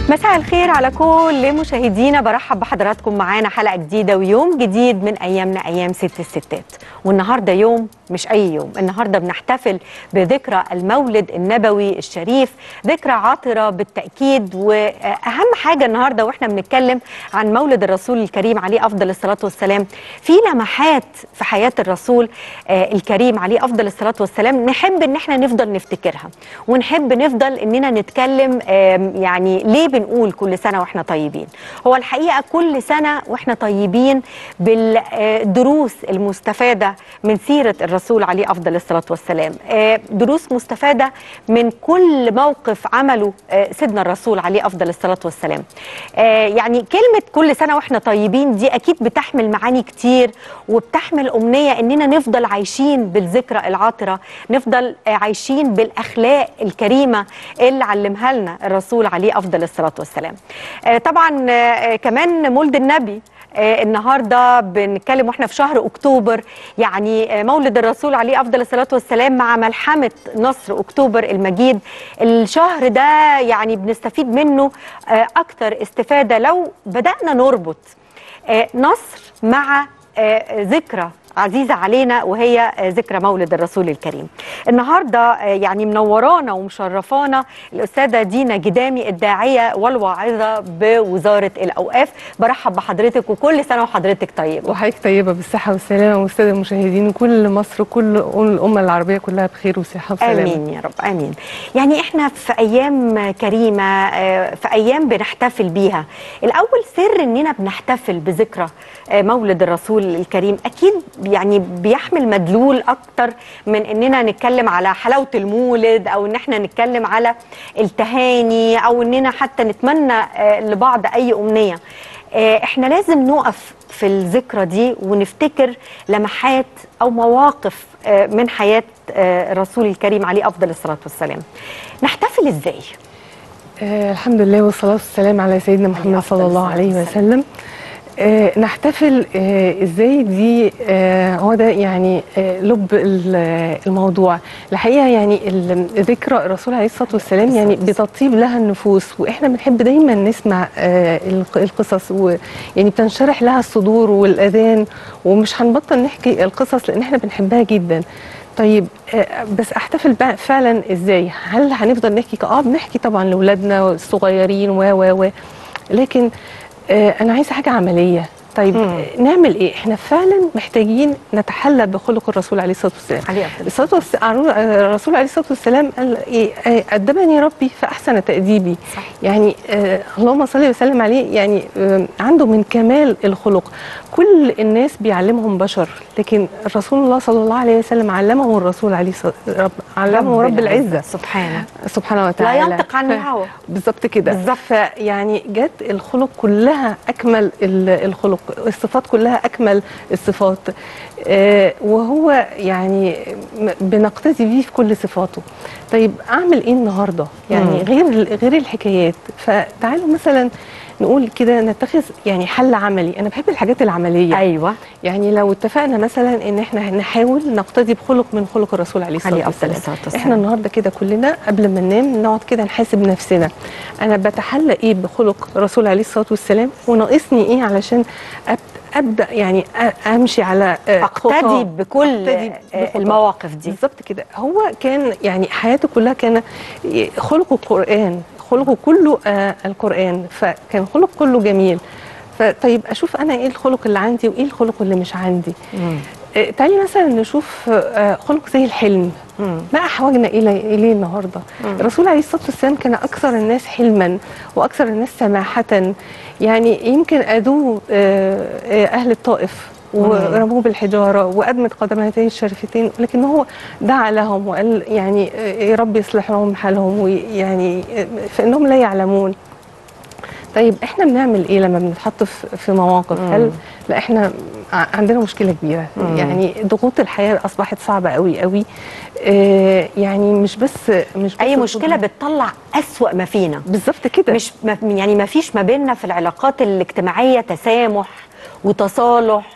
مساء الخير على كل مشاهدينا، برحب بحضراتكم معانا حلقة جديدة ويوم جديد من أيامنا أيام ست الستات. والنهاردة يوم مش أي يوم، النهاردة بنحتفل بذكرى المولد النبوي الشريف، ذكرى عاطرة بالتأكيد. وأهم حاجة النهاردة وإحنا بنتكلم عن مولد الرسول الكريم عليه أفضل الصلاة والسلام، في لمحات في حياة الرسول الكريم عليه أفضل الصلاة والسلام نحب إن إحنا نفضل نفتكرها، ونحب نفضل إننا نتكلم يعني ليه بنقول كل سنة وإحنا طيبين. هو الحقيقة كل سنة وإحنا طيبين بالدروس المستفادة من سيرة الرسول عليه أفضل الصلاة والسلام، دروس مستفادة من كل موقف عمله سيدنا الرسول عليه أفضل الصلاة والسلام. يعني كلمة كل سنة وإحنا طيبين دي أكيد بتحمل معاني كتير، وبتحمل أمنية إننا نفضل عايشين بالذكرى العاطرة، نفضل عايشين بالأخلاق الكريمة اللي علمها لنا الرسول عليه أفضل الصلاة والسلام. طبعا كمان مولد النبي النهارده بنتكلم واحنا في شهر اكتوبر، يعني مولد الرسول عليه افضل الصلاه والسلام مع ملحمه نصر اكتوبر المجيد. الشهر ده يعني بنستفيد منه اكتر استفاده لو بدانا نربط نصر مع ذكرى عزيزة علينا وهي ذكرى مولد الرسول الكريم. النهاردة يعني منورانا ومشرفانا الأستاذة دينا جدامي، الداعية والواعظة بوزارة الأوقاف. برحب بحضرتك وكل سنة وحضرتك طيبة. وحضرتك طيبة بالصحة والسلامة، والسادة المشاهدين كل مصر كل الأمة العربية كلها بخير وصحة وسلامة. آمين يا رب آمين. يعني إحنا في أيام كريمة، في أيام بنحتفل بيها. الأول سر إننا بنحتفل بذكرى مولد الرسول الكريم أكيد يعني بيحمل مدلول أكتر من إننا نتكلم على حلاوة المولد، أو إن إحنا نتكلم على التهاني، أو إننا حتى نتمنى لبعض أي أمنية. إحنا لازم نقف في الذكرى دي ونفتكر لمحات أو مواقف من حياة الرسول الكريم عليه أفضل الصلاة والسلام. نحتفل إزاي؟ الحمد لله والصلاة والسلام على سيدنا محمد صلى الله عليه وسلم. نحتفل ازاي دي هو ده يعني لب الموضوع الحقيقه. يعني ذكرى الرسول عليه الصلاه والسلام يعني بتطيب لها النفوس، واحنا بنحب دايما نسمع القصص، ويعني بتنشرح لها الصدور والاذان، ومش هنبطل نحكي القصص لان احنا بنحبها جدا. طيب بس احتفل بقى فعلا ازاي؟ هل هنفضل نحكي بنحكي طبعا لاولادنا الصغيرين و لكن أنا عايزة حاجة عملية. طيب نعمل إيه؟ إحنا فعلا محتاجين نتحلى بخلق الرسول عليه الصلاة والسلام. الرسول عليه الصلاة والسلام قال إيه؟ أدبني ربي فأحسن تأديبي. صح. يعني اللهم صل وسلم عليه. يعني عنده من كمال الخلق. كل الناس بيعلمهم بشر، لكن رسول الله صلى الله عليه وسلم علمه الرسول عليه علمه رب العزة سبحانه وتعالى، لا ينطق عن الهوى. بالظبط كده. بالظبط. يعني جت الخلق كلها أكمل الخلق، الصفات كلها أكمل الصفات، وهو يعني بنقتدي بيه في كل صفاته. طيب أعمل إيه النهاردة؟ يعني غير الحكايات. فتعالوا مثلا نقول كده نتخذ يعني حل عملي. أنا بحب الحاجات العملية. أيوة. يعني لو اتفقنا مثلا إن إحنا نحاول نقتدي بخلق من خلق الرسول عليه الصلاة والسلام. إحنا النهاردة كده كلنا قبل ما ننام نقعد كده نحاسب نفسنا، أنا بتحلى إيه بخلق الرسول عليه الصلاة والسلام، وناقصني إيه علشان أبدأ يعني أمشي على أقتدي بكل المواقف دي. بالظبط كده. هو كان يعني حياته كلها كان خلقه القرآن، خلقه كله القرآن، فكان خلق كله جميل. فطيب أشوف أنا إيه الخلق اللي عندي وإيه الخلق اللي مش عندي. تعالي مثلا نشوف خلق زي الحلم. ما أحوجنا إليه النهاردة. الرسول عليه الصلاة والسلام كان أكثر الناس حلما وأكثر الناس سماحة. يعني يمكن أذوه أهل الطائف ورموه بالحجارة وأدمت قدمتيه الشريفتين، لكن هو دعا لهم وقال يعني يا رب يصلح لهم حالهم، ويعني فإنهم لا يعلمون. طيب احنا بنعمل ايه لما بنتحط في مواقف؟ هل لا احنا عندنا مشكله كبيره؟ يعني ضغوط الحياه اصبحت صعبه قوي قوي. يعني مش بس اي مشكله بتطلع اسوأ ما فينا. بالظبط كده. مش يعني ما فيش ما بيننا في العلاقات الاجتماعيه تسامح وتصالح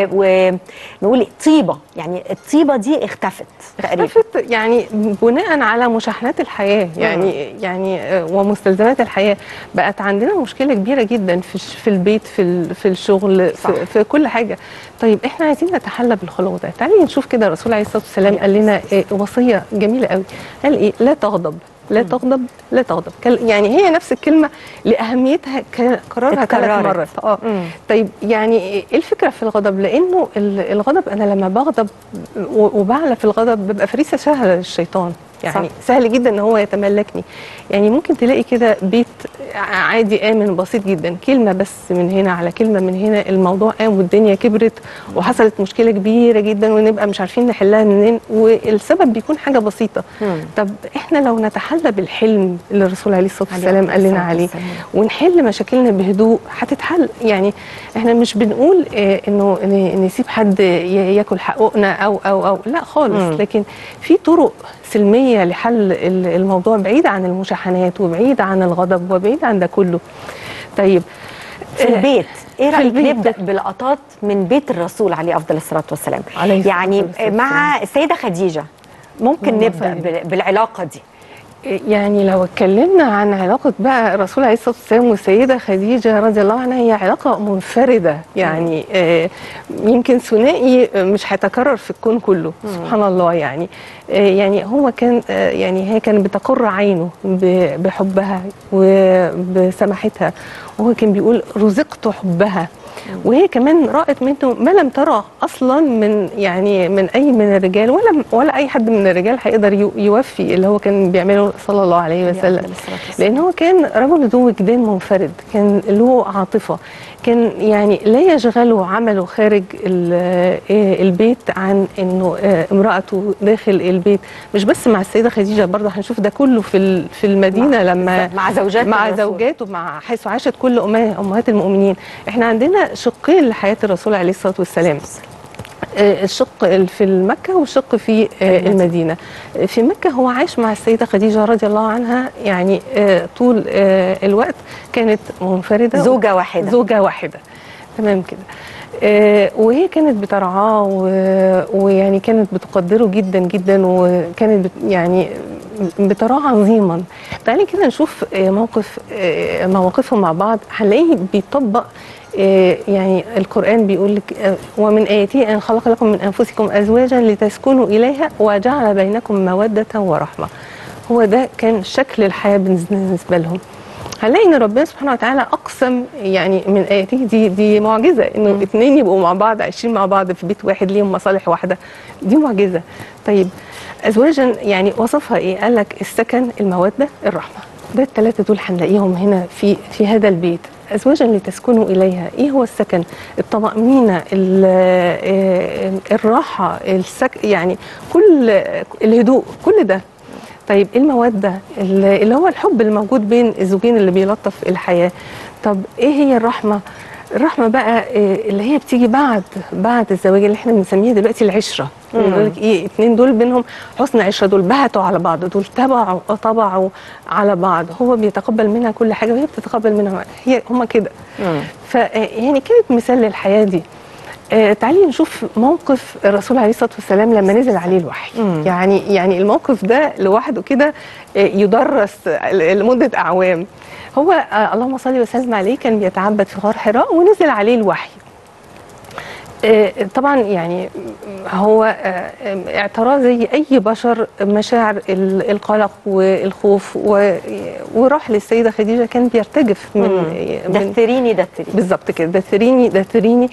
ونقول طيبه، يعني الطيبه دي اختفت تقريبا. اختفت يعني بناء على مشاحنات الحياه، يعني ومستلزمات الحياه. بقت عندنا مشكله كبيره جدا في البيت، في الشغل، في كل حاجه. طيب احنا عايزين نتحلى بالخلق ده. تعالي نشوف كده الرسول عليه الصلاه والسلام قال لنا وصيه جميله قوي. قال ايه؟ لا تغضب، لا تغضب، لا تغضب. يعني هي نفس الكلمه لاهميتها كررها 3 مرات. طيب يعني ايه الفكره في الغضب؟ لانه الغضب انا لما بغضب وبعلى في الغضب ببقى فريسه سهله للشيطان. يعني صح. سهل جدا ان هو يتملكني. يعني ممكن تلاقي كده بيت عادي امن بسيط جدا، كلمه بس من هنا على كلمه من هنا الموضوع قام والدنيا كبرت وحصلت مشكله كبيره جدا ونبقى مش عارفين نحلها منين، والسبب بيكون حاجه بسيطه. طب احنا لو نتحلى بالحلم اللي الرسول عليه الصلاه والسلام قال لنا عليه ونحل مشاكلنا بهدوء هتتحل. يعني احنا مش بنقول انه نسيب حد ياكل حقوقنا او لا خالص، لكن في طرق سلميه لحل الموضوع بعيد عن المشاحنات وبعيد عن الغضب وبعيد عن ده كله. طيب في البيت ايه رايك نبدا بلقطات من بيت الرسول عليه افضل الصلاه والسلام؟ يعني مع السيده خديجه ممكن نبدا بالعلاقه دي. يعني لو اتكلمنا عن علاقة بقى الرسول عليه الصلاة والسلام والسيدة خديجة رضي الله عنها، هي علاقة منفردة. يعني يمكن ثنائي مش هيتكرر في الكون كله. سبحان الله. يعني هو كان يعني هي كانت بتقر عينه بحبها وبسماحتها، وهو كان بيقول رزقت حبها. وهي كمان رأت منه ما لم ترى اصلا من اي من الرجال، ولا اي حد من الرجال هيقدر يوفي اللي هو كان بيعمله صلى الله عليه وسلم. لان هو كان رجل ذو وجدان منفرد، كان له عاطفه، كان يعني لا يشغله عمله خارج البيت عن انه امراته داخل البيت. مش بس مع السيده خديجه، برضه هنشوف ده كله في المدينه لما مع زوجاته مع حيث عاشت كل امهات المؤمنين. احنا عندنا شقين لحياه الرسول عليه الصلاه والسلام، الشق في مكة والشق في المدينة. في مكة هو عاش مع السيدة خديجة رضي الله عنها، يعني طول الوقت كانت منفردة، زوجة واحدة تمام كده. وهي كانت بترعاه ويعني كانت بتقدره جدا جدا، وكانت يعني بترعاه عظيما. تعالي كده نشوف مواقفهم مع بعض، هنلاقيه بيطبق. يعني القرآن بيقول لك ومن آياته أن خلق لكم من أنفسكم أزواجا لتسكنوا إليها وجعل بينكم مودة ورحمة. هو ده كان شكل الحياة بالنسبة لهم. هنلاقي ان ربنا سبحانه وتعالى اقسم يعني من آياته، دي معجزة انه اتنين يبقوا مع بعض عايشين مع بعض في بيت واحد ليهم مصالح واحدة، دي معجزة. طيب أزواجا يعني وصفها ايه؟ قال لك السكن، المودة، الرحمة. ده الثلاثة دول هنلاقيهم هنا في هذا البيت. أزواجا لتسكنوا إليها. إيه هو السكن؟ الطمأنينة، الراحة، يعني كل الهدوء، كل ده. طيب المودة اللي هو الحب الموجود بين الزوجين اللي بيلطف الحياة. طب إيه هي الرحمة؟ الرحمة بقى اللي هي بتيجي بعد الزواج، اللي احنا بنسميها دلوقتي العشرة. يقول لك ايه، اتنين دول بينهم حسن عشرة، دول بهتوا على بعض، دول طبعوا على بعض، هو بيتقبل منها كل حاجة وهي بتتقبل منها، هما كده. يعني كانت مثال للحياة دي. تعالي نشوف موقف الرسول عليه الصلاة والسلام لما نزل عليه الوحي. يعني الموقف ده لوحده كده يدرس لمدة أعوام. هو اللهم صل وسلم عليه كان بيتعبد في غار حراء ونزل عليه الوحي. طبعا يعني هو اعتراه زي اي بشر مشاعر القلق والخوف، وراح للسيده خديجه كان بيرتجف من دثريني بالظبط كده، دثريني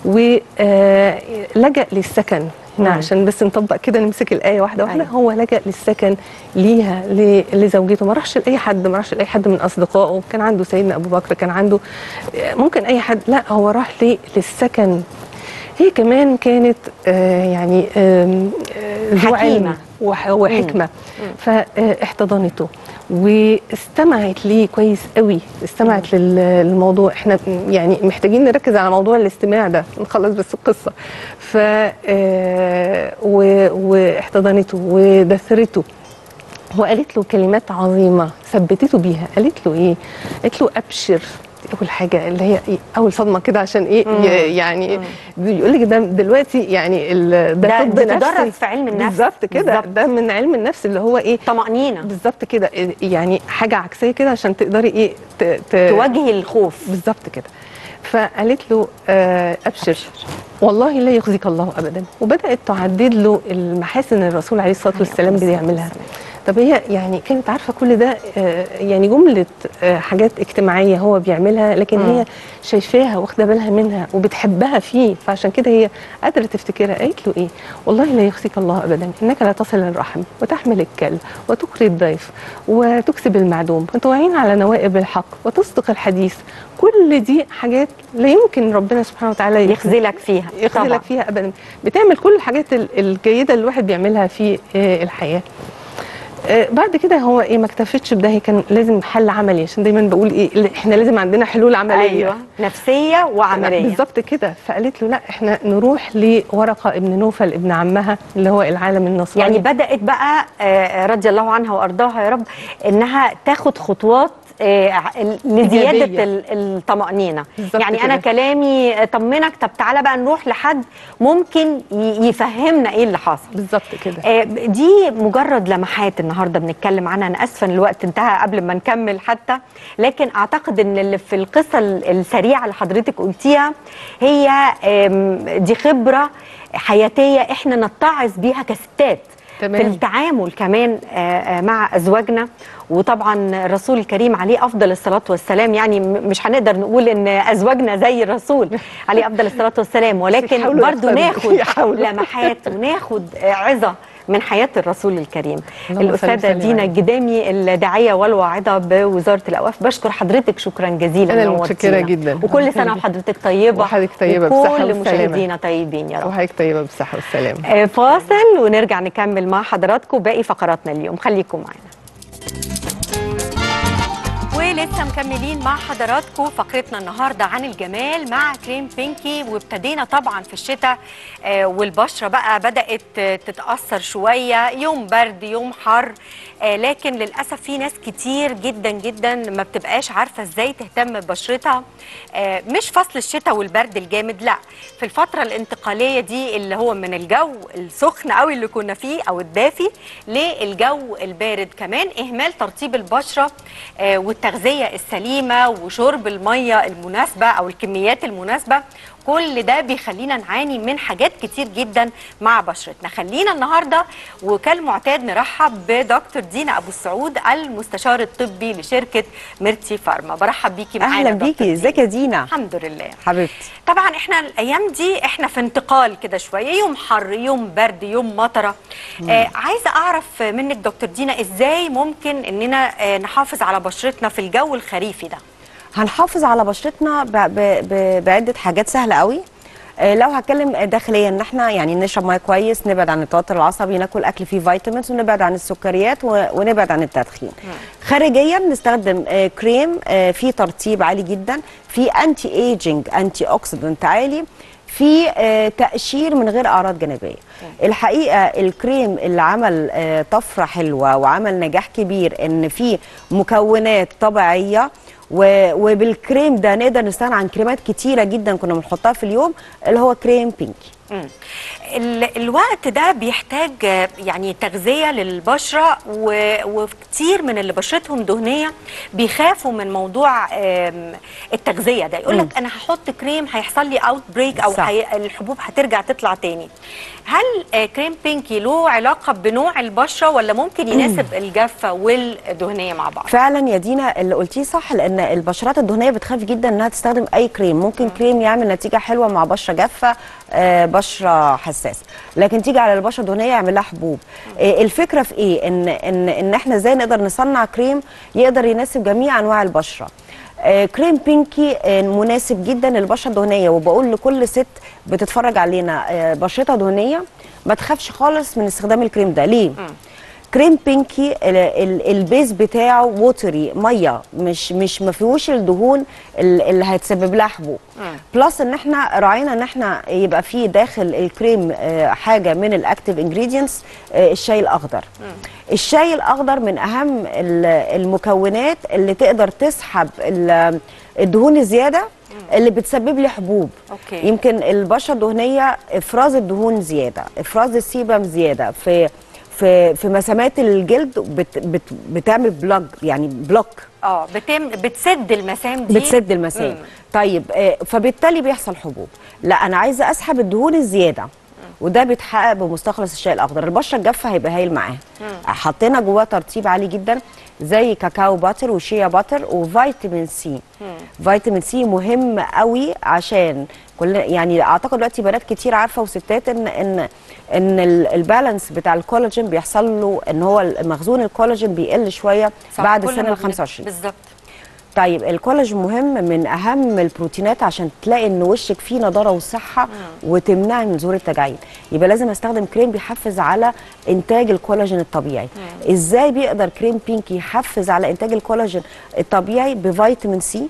ولجأ للسكن هنا. عشان بس نطبق كده، نمسك الايه واحده واحده. هو لجأ للسكن ليها لزوجته، ما راحش لاي حد من اصدقائه. كان عنده سيدنا ابو بكر، كان عنده ممكن اي حد، لا هو راح للسكن. هي كمان كانت يعني ذو علم وحكمة، فاحتضنته واستمعت ليه كويس قوي، استمعت للموضوع. احنا يعني محتاجين نركز على موضوع الاستماع ده، نخلص بس القصة. واحتضنته ودثرته وقالت له كلمات عظيمة ثبتته بيها. قالت له ايه؟ قالت له ابشر اول حاجه اللي هي إيه؟ اول صدمه كده عشان ايه يعني بيقول لك ده دلوقتي يعني ده طب نفسي بتدرس في علم النفس بالظبط كده، ده من علم النفس اللي هو ايه طمأنينة بالظبط كده، يعني حاجه عكسيه كده عشان تقدري ايه تواجهي الخوف بالظبط كده. فقالت له ابشر والله لا يخزيك الله ابدا، وبدات تعدد له المحاسن الرسول عليه الصلاه والسلام بيعملها. طب هي يعني كانت عارفه كل ده، يعني جمله حاجات اجتماعيه هو بيعملها، لكن هي شايفاها واخده بالها منها وبتحبها فيه، فعشان كده هي قادره تفتكرها. قالت له ايه؟ والله لا يخزيك الله ابدا، انك لا تصل الرحم وتحمل الكل وتقري الضيف وتكسب المعدوم وتعين على نوائب الحق وتصدق الحديث. كل دي حاجات لا يمكن ربنا سبحانه وتعالى يخذلك فيها، يخذلك فيها ابدا. بتعمل كل الحاجات الجيده اللي الواحد بيعملها في الحياه. بعد كده هو ايه ما اكتفتش بده، هي كان لازم حل عملي، عشان دايما بقول ايه احنا لازم عندنا حلول عمليه. ايوه نفسيه وعمليه بالظبط كده. فقالت له لا احنا نروح لورقه ابن نوفل ابن عمها اللي هو العالم النصراني. يعني بدات بقى رضي الله عنها وارضاها يا رب انها تاخد خطوات لزياده الطمأنينة. يعني كده. انا كلامي طمنك، طب تعالى بقى نروح لحد ممكن يفهمنا ايه اللي حاصل بالظبط كده. دي مجرد لمحات النهارده بنتكلم عنها. انا اسفه ان الوقت انتهى قبل ما نكمل حتى، لكن اعتقد ان اللي في القصه السريعه اللي حضرتك قلتيها هي دي خبره حياتيه احنا نتعظ بيها كستات تمام. في التعامل كمان مع ازواجنا. وطبعا الرسول الكريم عليه افضل الصلاه والسلام، يعني مش هنقدر نقول ان ازواجنا زي الرسول عليه افضل الصلاه والسلام، ولكن برضو ناخد لمحات وناخد عظه من حياه الرسول الكريم. الاستاذه دينا الجدامي الداعيه والواعظه بوزاره الاوقاف، بشكر حضرتك شكرا جزيلا. انا متشكره جدا، وكل سنه وحضرتك طيبه وحضرتك طيبه بالصحه والسلامه، وكل مشاهدينا طيبين يا رب، وحضرتك طيبه بالصحه والسلامه. فاصل ونرجع نكمل مع حضراتكم باقي فقراتنا اليوم، خليكم معنا. ولسه مكملين مع حضراتكم فقرتنا النهارده عن الجمال مع كريم بينكي. وابتدينا طبعا في الشتاء والبشره بقى بدات تتاثر شويه، يوم برد يوم حر، لكن للاسف في ناس كتير جدا جدا ما بتبقاش عارفه ازاي تهتم ببشرتها. مش فصل الشتاء والبرد الجامد، لا، في الفتره الانتقاليه دي اللي هو من الجو السخن قوي اللي كنا فيه او الدافي للجو البارد. كمان اهمال ترطيب البشره والتغذيه السليمه وشرب الميه المناسبه او الكميات المناسبه، كل ده بيخلينا نعاني من حاجات كتير جدا مع بشرتنا. خلينا النهارده وكالمعتاد نرحب بدكتور دينا ابو السعود المستشار الطبي لشركه ميرتي فارما. برحب بيكي معانا. اهلا بيكي، ازيك يا دينا؟ الحمد لله حبيبتي. طبعا احنا الايام دي احنا في انتقال كده شويه، يوم حر يوم برد يوم مطره. عايزه اعرف منك دكتور دينا ازاي ممكن اننا نحافظ على بشرتنا في الجو الخريفي ده؟ هنحافظ على بشرتنا بعده حاجات سهله قوي. لو هتكلم داخليا ان احنا يعني نشرب ميه كويس، نبعد عن التوتر العصبي، ناكل اكل فيه فيتامينز، ونبعد عن السكريات ونبعد عن التدخين. خارجيا نستخدم كريم فيه ترطيب عالي جدا، فيه انتي ايجينج انتي اوكسيدنت عالي، في تقشير من غير اعراض جانبيه. الحقيقه الكريم اللي عمل طفره حلوه وعمل نجاح كبير ان في مكونات طبيعيه، وبالكريم ده نقدر نستغنى عن كريمات كتيره جدا كنا بنحطها في اليوم، اللي هو كريم بينكي. الوقت ده بيحتاج يعني تغذية للبشرة، وكتير من اللي بشرتهم دهنية بيخافوا من موضوع التغذية ده. يقولك أنا هحط كريم هيحصل لي اوت بريك أو الحبوب هترجع تطلع تاني. هل كريم بينكي له علاقة بنوع البشرة ولا ممكن يناسب الجافة والدهنية مع بعض؟ فعلا يا دينا اللي قلتيه صح، لأن البشرات الدهنية بتخاف جدا إنها تستخدم أي كريم. ممكن كريم يعمل نتيجة حلوة مع بشرة جافة، بشرة حساسة، لكن تيجي على البشرة الدهنية يعمل لها حبوب. الفكرة في إيه؟ إن إحنا إزاي نقدر نصنع كريم يقدر يناسب جميع أنواع البشرة. كريم بينكي مناسب جدا للبشره الدهنيه، وبقول لكل ست بتتفرج علينا بشرتها دهنيه ما تخافش خالص من استخدام الكريم ده. ليه؟ كريم بينكي البيز بتاعه ووتري، ميه، مش ما فيهوش الدهون اللي هتسبب لها حبوب. بلس ان احنا راعينا ان احنا يبقى فيه داخل الكريم حاجه من الاكتيف انجريدينتس، الشاي الاخضر. الشاي الاخضر من اهم المكونات اللي تقدر تسحب الدهون الزياده اللي بتسبب لي حبوب. أوكي. يمكن البشره الدهنيه افراز الدهون زياده، افراز السيبم زياده في مسامات الجلد، بتعمل بلوك، يعني بلوك. بتسد المسام دي، بتسد المسام. طيب فبالتالي بيحصل حبوب. لا، انا عايزه اسحب الدهون الزياده، وده بيتحقق بمستخلص الشاي الاخضر. البشره الجافه هيبقى هايل معاها. حطينا جواه ترطيب عالي جدا زي كاكاو باتر وشيا باتر وفيتامين سي. فيتامين سي مهم قوي، عشان يعني اعتقد دلوقتي بنات كتير عارفه وستات ان البالانس بتاع الكولاجين بيحصل له، ان هو مخزون الكولاجين بيقل شويه بعد سن ال 25 بالظبط. طيب الكولاجين مهم، من اهم البروتينات عشان تلاقي ان وشك فيه نضاره وصحه وتمنع من ظهور التجاعيد. يبقى لازم استخدم كريم بيحفز على انتاج الكولاجين الطبيعي. ازاي بيقدر كريم بينكي يحفز على انتاج الكولاجين الطبيعي؟ بفيتامين سي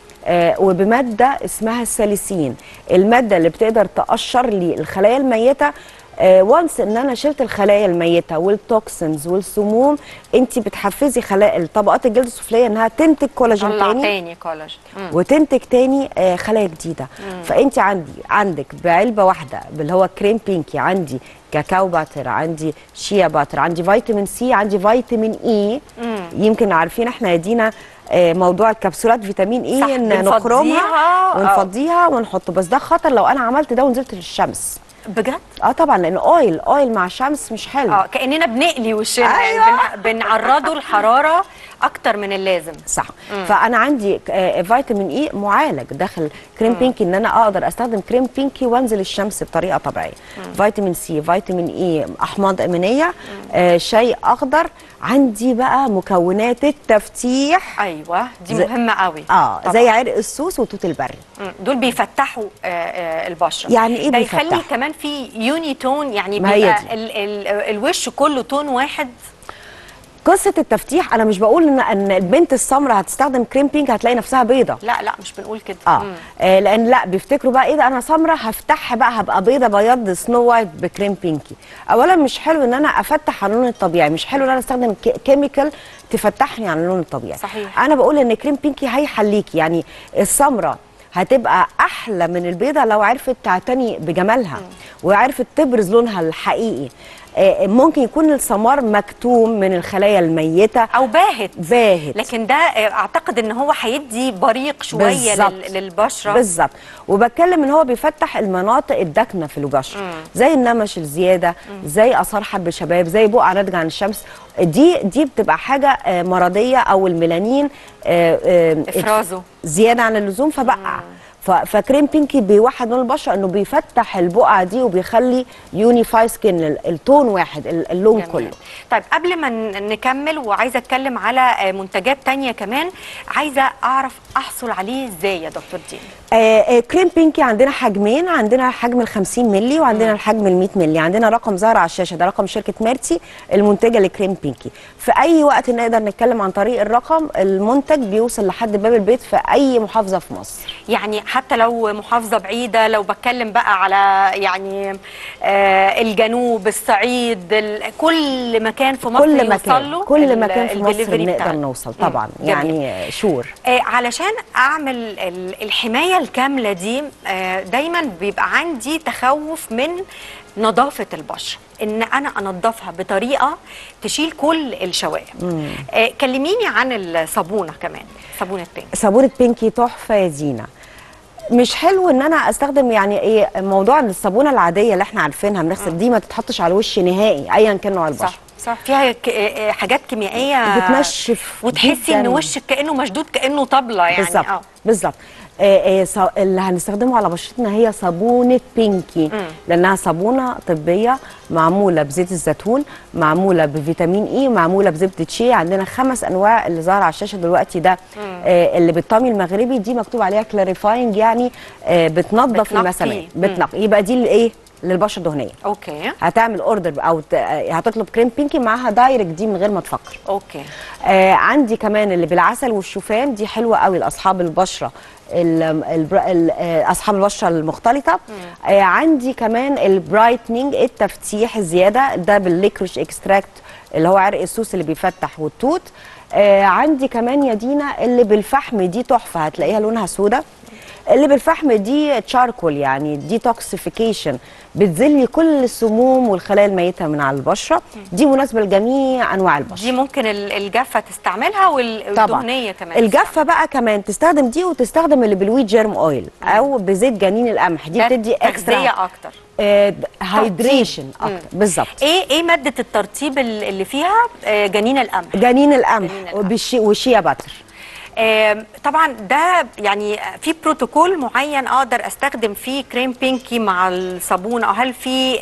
وبماده اسمها الساليسين، الماده اللي بتقدر تقشر لي الخلايا الميته. وانس ان انا شلت الخلايا الميته والتوكسينز والسموم، انت بتحفزي خلايا طبقات الجلد السفليه انها تنتج كولاجين تاني وتنتج تاني خلايا جديده. فانت عندك بعلبه واحده اللي هو كريم بينكي، عندي كاكاو باتر، عندي شيا باتر، عندي فيتامين سي، عندي فيتامين اي. يمكن عارفين احنا يدينا موضوع الكبسولات فيتامين اي، نخرمها ونفضيها ونحطه، بس ده خطر لو انا عملت ده ونزلت للشمس. بجد؟ طبعا، لان اويل مع شمس مش حلو. كاننا بنقلي وشنا. أيوة. يعني بنعرضه الحراره اكتر من اللازم. صح. فانا عندي فيتامين اي معالج داخل كريم بينكي، ان انا اقدر استخدم كريم بينكي وانزل الشمس بطريقه طبيعيه. فيتامين سي، فيتامين اي، احماض امينيه، شاي اخضر. عندي بقى مكونات التفتيح. ايوه، دي مهمه قوي. زي عرق السوس وتوت البري. دول بيفتحوا البشره. يعني ايه بيفتحوا؟ يخلي كمان في يوني تون، يعني بيبقى الوش كله تون واحد. قصه التفتيح، انا مش بقول ان البنت السمراء هتستخدم كريم بينك هتلاقي نفسها بيضه. لا مش بنقول كده. لان لا، بيفتكروا بقى ايه ده، انا سمراء هفتحها بقى هبقى بيضه بياض سنو وايت بكريم بينكي. اولا مش حلو ان انا افتح على اللون الطبيعي، مش حلو ان انا استخدم كيميكال تفتحني على اللون الطبيعي. صحيح. انا بقول ان كريم بينكي هيحليكي، يعني السمراء هتبقى احلى من البيضه لو عرفت تعتني بجمالها وعرفت تبرز لونها الحقيقي. ممكن يكون السمار مكتوم من الخلايا الميته او باهت، لكن ده اعتقد ان هو هيدي بريق شويه للبشره. بالظبط. وبتكلم ان هو بيفتح المناطق الداكنه في البشره، زي النمش الزياده، زي اثار حب شباب، زي بقع ناتجه عن الشمس. دي بتبقى حاجه مرضيه، او الميلانين افرازه زياده عن اللزوم فبقع. فكريم بينكي بيوحد لون البشره، انه بيفتح البقعه دي وبيخلي يونيفاي سكين، التون واحد، اللون جميل. كله. طيب قبل ما نكمل، وعايزه اتكلم على منتجات تانية كمان، عايزه اعرف احصل عليه ازاي يا دكتور دينا؟ كريم بينكي عندنا حجمين، عندنا حجم ال 50 مللي وعندنا الحجم ال 100 مللي. عندنا رقم ظاهر على الشاشه، ده رقم شركه ميرتي المنتجه لكريم بينكي. في اي وقت نقدر نتكلم عن طريق الرقم، المنتج بيوصل لحد باب البيت في اي محافظه في مصر. يعني حتى لو محافظه بعيده، لو بتكلم بقى على يعني الجنوب، الصعيد، كل مكان في مصر يوصل له، كل مكان في مصر نقدر نوصل طبعا. يعني شور. علشان اعمل الحمايه الكامله دي، دايما بيبقى عندي تخوف من نظافه البشره، ان انا انضفها بطريقه تشيل كل الشوائب. كلميني عن الصابونه كمان، صابونه بينكي تحفه يا زينه. مش حلو ان انا استخدم يعني ايه موضوع ان الصابونه العاديه اللي احنا عارفينها بنغسل دي ما تتحطش على الوش نهائي ايا كان نوع البشره. صح، فيها حاجات كيميائيه بتنشف وتحسي ان وشك كانه مشدود، كانه طبله يعني. بالظبط. اللي هنستخدمه على بشرتنا هي صابونه بينكي، لانها صابونه طبيه معموله بزيت الزيتون، معموله بفيتامين اي، معموله بزبده شيا. عندنا 5 انواع اللي ظاهره على الشاشه دلوقتي، ده اللي بالطامي المغربي دي مكتوب عليها كلاريفاينج، يعني بتنظف المسامات، بتنقي. يبقى دي الايه للبشره الدهنيه. اوكي. هتعمل اوردر او هتطلب كريم بينكي معاها دايركت دي من غير ما تفكر. اوكي. عندي كمان اللي بالعسل والشوفان، دي حلوه قوي لاصحاب البشره اصحاب البشره المختلطه. عندي كمان البرايتنينج، التفتيح الزياده، ده بالليكروش اكستراكت اللي هو عرق السوس اللي بيفتح والتوت. عندي كمان يا دينا اللي بالفحم، دي تحفه، هتلاقيها لونها سودا. اللي بالفحم دي تشاركول، يعني ديتوكسيفيكيشن، بتزلي كل السموم والخلايا الميته من على البشره. دي مناسبه لجميع انواع البشره. دي ممكن الجافه تستعملها والدهنيه كمان. الجافه بقى كمان تستخدم دي، وتستخدم اللي بالويت جيرم اويل او بزيت جنين القمح، دي بتدي تغذيه اكتر، هايدريشن اكتر. بالظبط. ايه ماده الترطيب اللي فيها؟ جنين القمح. جنين القمح والشيا باتر. طبعا ده يعني في بروتوكول معين اقدر استخدم فيه كريم بينكي مع الصابون، او هل في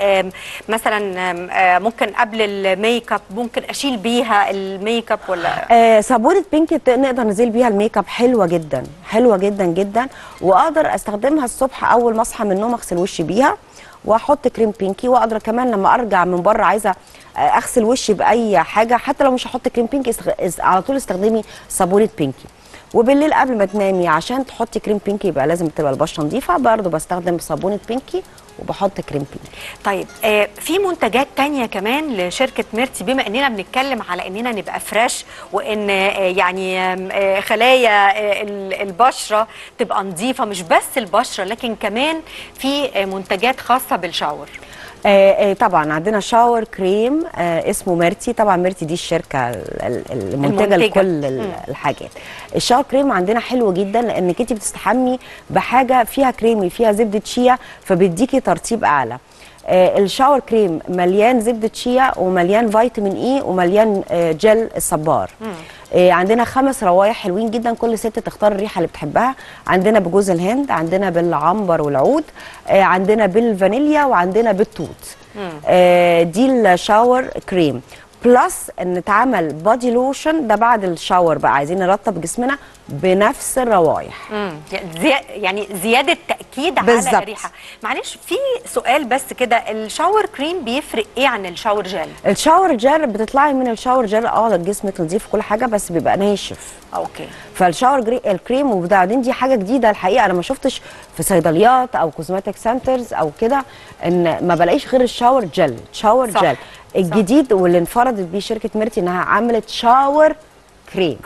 مثلا ممكن قبل الميك اب ممكن اشيل بيها الميك اب ولا؟ صابونه بينكي نقدر نزيل بيها الميك اب، حلوه جدا حلوه جدا جدا، واقدر استخدمها الصبح اول ما اصحى من النوم اغسل وشي بيها واحط كريم بينكي، واقدر كمان لما ارجع من بره عايزه اغسل وشي باي حاجه، حتى لو مش هحط كريم بينكي على طول استخدمي صابونه بينكي. وبالليل قبل ما تنامي عشان تحطي كريم بينكي يبقى لازم تبقى البشره نظيفه، برضه بستخدم صابونه بينكي وبحط كريم بينكي. طيب في منتجات تانية كمان لشركه ميرتي، بما اننا بنتكلم على اننا نبقى فريش، وان يعني خلايا البشره تبقى نظيفه، مش بس البشره لكن كمان في منتجات خاصه بالشاور. طبعا عندنا شاور كريم اسمه ميرتي. طبعا ميرتي دي الشركه المنتجه لكل الحاجات. الشاور كريم عندنا حلو جدا، لانك انت بتستحمي بحاجه فيها كريمي، فيها زبده شيا، فبيديكي ترطيب اعلى. الشاور كريم مليان زبده شيا ومليان فيتامين اي ومليان جل الصبار. عندنا 5 روايح حلوين جدا، كل ست تختار الريحه اللي بتحبها. عندنا بجوز الهند، عندنا بالعنبر والعود، عندنا بالفانيليا، وعندنا بالتوت. دي الشاور كريم. بلس ان اتعمل بادي لوشن، ده بعد الشاور بقى عايزين نرطب جسمنا بنفس الروايح. يعني زياده تاكيد بالزبط. على الريحه. معلش في سؤال بس كده، الشاور كريم بيفرق ايه عن الشاور جل؟ الشاور جل بتطلعي من الشاور جل جسمك نظيف كل حاجه، بس بيبقى ناشف. اوكي. فالشاور الكريم، وبعدين دي حاجه جديده الحقيقه، انا ما شفتش في صيدليات او كوزماتيك سنترز او كده، ان ما بلاقيش غير الشاور جل. شاور صح. جل الجديد واللي انفردت بيه شركه ميرتي انها عملت شاور كريم.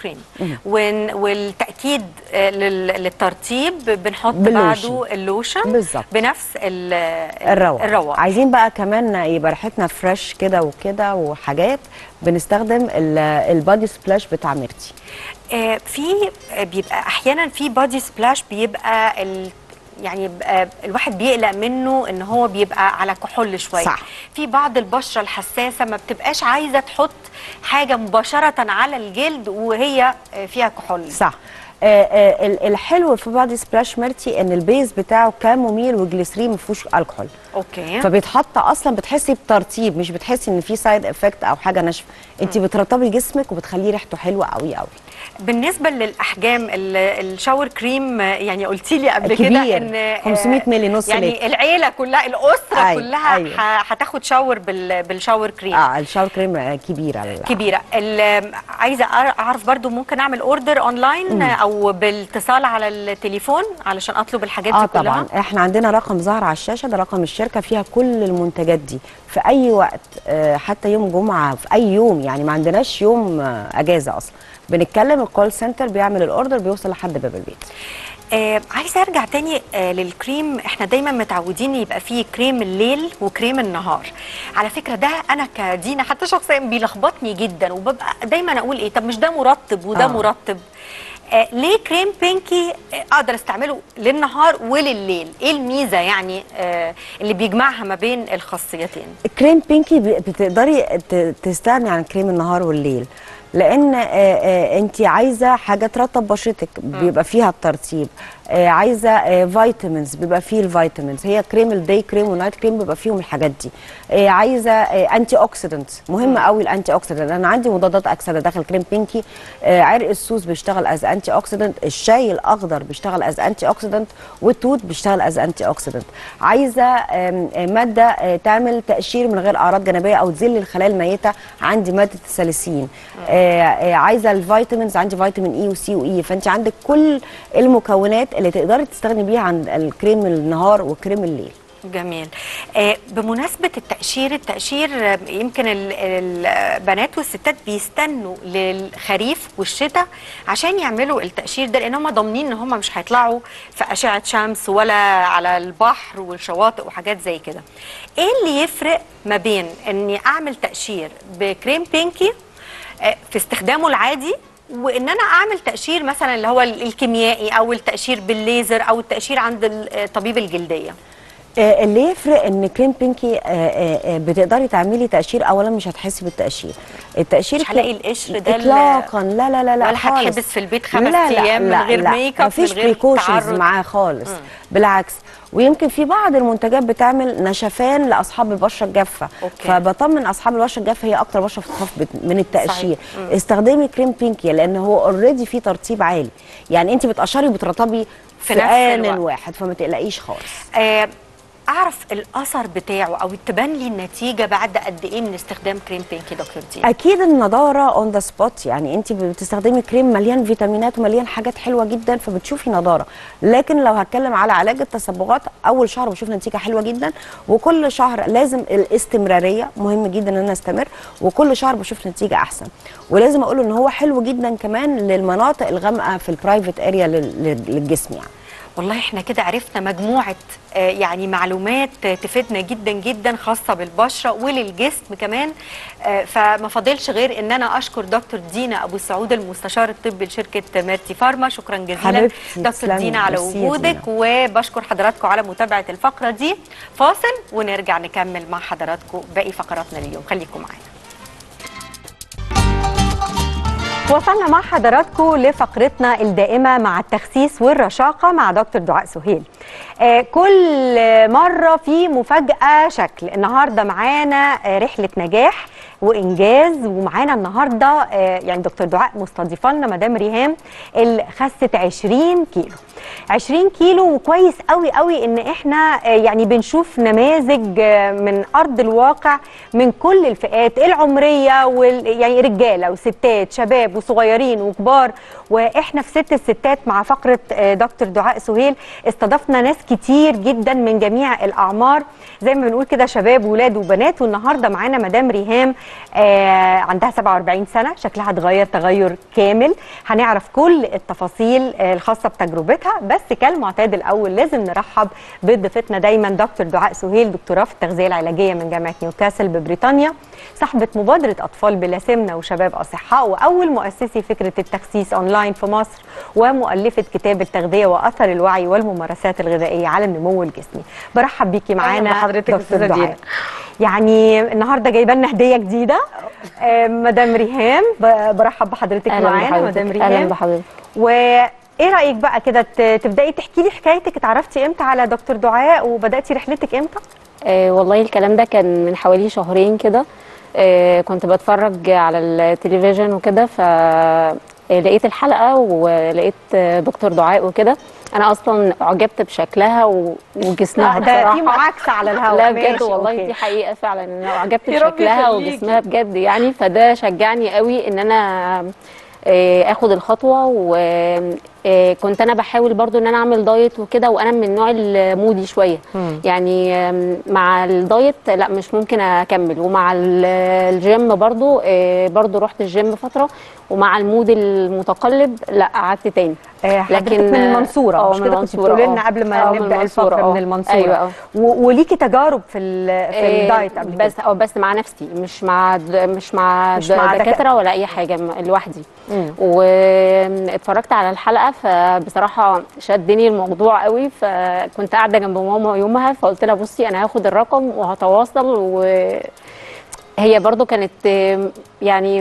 والتاكيد للترطيب بنحط باللوشن. بعده اللوشن بالظبط بنفس الرواق. عايزين بقى كمان يبقى ريحتنا فريش كده وكده وحاجات، بنستخدم البادي سبلاش بتاع ميرتي. بيبقى احيانا في بادي سبلاش بيبقى يعني الواحد بيقلق منه ان هو بيبقى على كحول شويه. صح. في بعض البشره الحساسه ما بتبقاش عايزه تحط حاجه مباشره على الجلد وهي فيها كحول. صح. الحلو في بادي سبلاش ميرتي ان البيز بتاعه كاموميل وجليسرين ما فيهوش الكحول. اوكي. فبيتحط اصلا بتحسي بترطيب، مش بتحسي ان في سايد افكت او حاجه ناشفه، انت بترطبي جسمك وبتخليه ريحته حلوه قوي قوي. بالنسبه للاحجام، الشاور كريم يعني قلتي لي قبل كده ان 500 مللي نص يعني لتر. العيله كلها، الاسره كلها أيوة. هتاخد شاور بالشاور كريم. الشاور كريم كبيره. عايزه اعرف برضو ممكن اعمل اوردر اونلاين او بالاتصال على التليفون علشان اطلب الحاجات دي كلها؟ طبعا احنا عندنا رقم ظاهر على الشاشه، ده رقم الشركه، فيها كل المنتجات دي في اي وقت، حتى يوم جمعه، في اي يوم، يعني ما عندناش يوم اجازه اصلا. بنتكلم الكول سنتر بيعمل الاوردر بيوصل لحد باب البيت. عايزه ارجع تاني للكريم. احنا دايما متعودين يبقى فيه كريم الليل وكريم النهار. على فكره ده انا كدينا حتى شخصيا بيلخبطني جدا، وببقى دايما اقول ايه، طب مش ده مرطب وده مرطب؟ ليه كريم بينكي اقدر استعمله للنهار ولليل؟ ايه الميزه يعني اللي بيجمعها ما بين الخاصيتين؟ كريم بينكي بتقدري تستغني عن كريم النهار والليل، لان انت عايزه حاجه ترطب بشرتك، بيبقى فيها الترطيب. عايزه فيتامينز بيبقى فيه الفيتامينز، هي كريم الداي كريم والنايت كريم بيبقى فيهم الحاجات دي. عايزه انتي اوكسيدنت، مهم قوي الانتي اوكسيدنت، انا عندي مضادات اكسده داخل كريم بينكي. عرق السوس بيشتغل از انتي اوكسيدنت، الشاي الاخضر بيشتغل از انتي اوكسيدنت، والتوت بيشتغل از انتي اوكسيدنت. عايزه ماده تعمل تقشير من غير اعراض جانبيه او تذل الخلايا الميته، عندي ماده الساليسين. عايزه الفيتامينز، عندي فيتامين اي وسي واي، فانت عندك كل المكونات اللي تقدري تستغني بيها عن الكريم النهار وكريم الليل. جميل. بمناسبة التقشير يمكن البنات والستات بيستنوا للخريف والشتاء عشان يعملوا التقشير ده، لان هم ضامنين ان هم مش هيطلعوا في أشعة شمس ولا على البحر والشواطئ وحاجات زي كده. ايه اللي يفرق ما بين اني اعمل تقشير بكريم بينكي في استخدامه العادي، وان انا اعمل تقشير مثلا اللي هو الكيميائي او التقشير بالليزر او التقشير عند طبيب الجلدية؟ اللي يفرق ان كريم بينكي بتقدري تعملي تقشير، اولا مش هتحسي بالتقشير، التقشير مش هلاقي القشر ده اطلاقا، لا لا لا لا ولا هتحبس في البيت 5 ايام من غير ميك اب، مفيش بريكوشنز معاه خالص. بالعكس، ويمكن في بعض المنتجات بتعمل نشفان لاصحاب البشره الجافه، فبطمن اصحاب البشره الجافه هي اكتر بشره بتخاف من التقشير. استخدمي كريم بينكي لان هو اوريدي فيه ترطيب عالي، يعني انت بتقشري وبترطبي في آن واحد، فما تقلقيش خالص. اعرف الاثر بتاعه او تبان لي النتيجه بعد قد ايه من استخدام كريم بينكي دكتور دينا؟ اكيد النضاره اون ذا سبوت، يعني انت بتستخدمي كريم مليان فيتامينات ومليان حاجات حلوه جدا فبتشوفي نضاره. لكن لو هتكلم على علاج التصبغات، اول شهر بشوف نتيجه حلوه جدا، وكل شهر لازم الاستمراريه، مهم جدا ان انا استمر، وكل شهر بشوف نتيجه احسن. ولازم اقول ان هو حلو جدا كمان للمناطق الغامقه في البرايفت اريا للجسم. يعني والله احنا كده عرفنا مجموعة يعني معلومات تفيدنا جدا جدا خاصة بالبشرة وللجسم كمان. فما فاضلش غير ان انا اشكر دكتور دينا ابو السعود المستشار الطبي لشركة ميرتي فارما. شكرا جزيلا دكتور دينا على وجودك، وبشكر حضراتكم على متابعة الفقرة دي. فاصل ونرجع نكمل مع حضراتكم باقي فقراتنا اليوم، خليكم معانا. وصلنا مع حضراتكم لفقرتنا الدائمة مع التخسيس والرشاقة مع دكتور دعاء سهيل. كل مرة في مفاجأة شكل. النهاردة معانا رحلة نجاح وإنجاز، ومعانا النهاردة يعني دكتور دعاء مستضيفة لنا مدام ريهام اللي خست 20 كيلو. 20 كيلو، وكويس قوي قوي ان احنا يعني بنشوف نماذج من ارض الواقع من كل الفئات العمريه، يعني رجاله وستات، شباب وصغيرين وكبار. واحنا في ست الستات مع فقره دكتور دعاء سهيل استضفنا ناس كتير جدا من جميع الاعمار، زي ما بنقول كده شباب وولاد وبنات. والنهارده معانا مدام ريهام عندها 47 سنه، شكلها اتغير تغير كامل. هنعرف كل التفاصيل الخاصه بتجربتها، بس كالمعتاد الاول لازم نرحب بضيفتنا دايما دكتور دعاء سهيل، دكتوراه في التغذيه العلاجيه من جامعه نيوكاسل ببريطانيا، صاحبه مبادره اطفال بلا سمنه وشباب اصحاء، واول مؤسسي فكره التخسيس اونلاين في مصر، ومؤلفه كتاب التغذيه واثر الوعي والممارسات الغذائيه على النمو الجسمي. برحب بيكي معانا حضرتك دكتور دعاء. يعني النهارده جايبه لنا هديه جديده مدام ريهام، برحب بحضرتك معانا مدام ريهام. اهلا بحضرتك. ايه رايك بقى كده تبداي تحكي لي حكايتك، اتعرفتي امتى على دكتور دعاء وبداتي رحلتك امتى؟ والله الكلام ده كان من حوالي شهرين كده. كنت بتفرج على التلفزيون وكده، فلقيت الحلقه ولقيت دكتور دعاء وكده. انا اصلا اعجبت بشكلها وجسمها ده في معاكسه على الهواء. لا بجد والله دي حقيقه فعلا، انا اعجبت بشكلها وجسمها بجد يعني. فده شجعني قوي ان انا اخد الخطوه. وكنت انا بحاول برضو ان انا اعمل دايت وكده، وانا من النوع المودي شويه يعني. مع الدايت لا مش ممكن اكمل، ومع الجيم برضو رحت الجيم فتره، ومع المود المتقلب لا قعدت تاني. لكن من المنصوره مش كده كنت بتقولي لنا قبل ما نبدا الفقره؟ من المنصوره. ايوه. وليكي تجارب في الدايت قبل كده؟ بس مع نفسي، مش مع دكاتره ولا اي حاجه، لوحدي. واتفرجت على الحلقه، فبصراحه شدني الموضوع قوي. فكنت قاعده جنب ماما يومها، فقلت لها بصي انا هاخد الرقم وهتواصل. وهي برضو كانت يعني